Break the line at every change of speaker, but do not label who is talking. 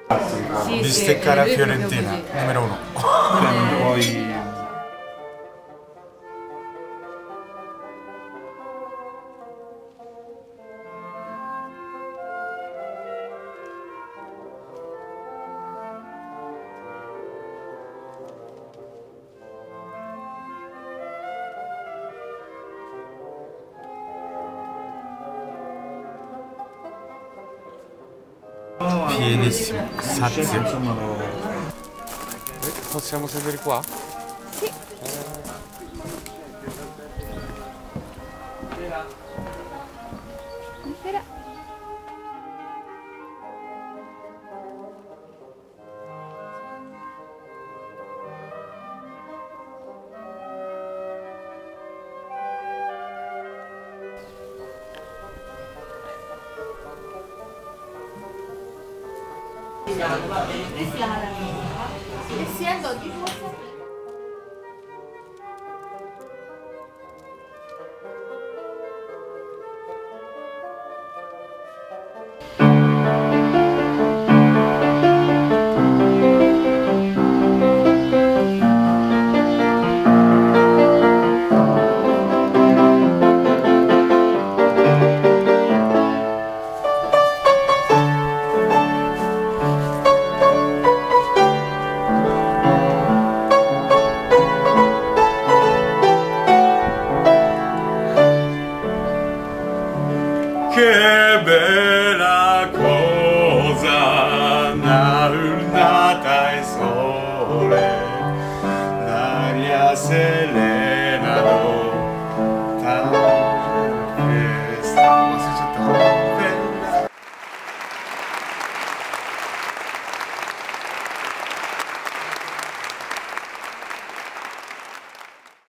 Sì,
Bistecca alla
lui è proprio
fiorentina,
così.
numero 1.
Poi
Pienissimo, sazio.
insomma
Possiamo sedere qua?
Sì. Buonasera. E si andò di nuovo.
Che bella cosa, una giornata e sole, l'aria se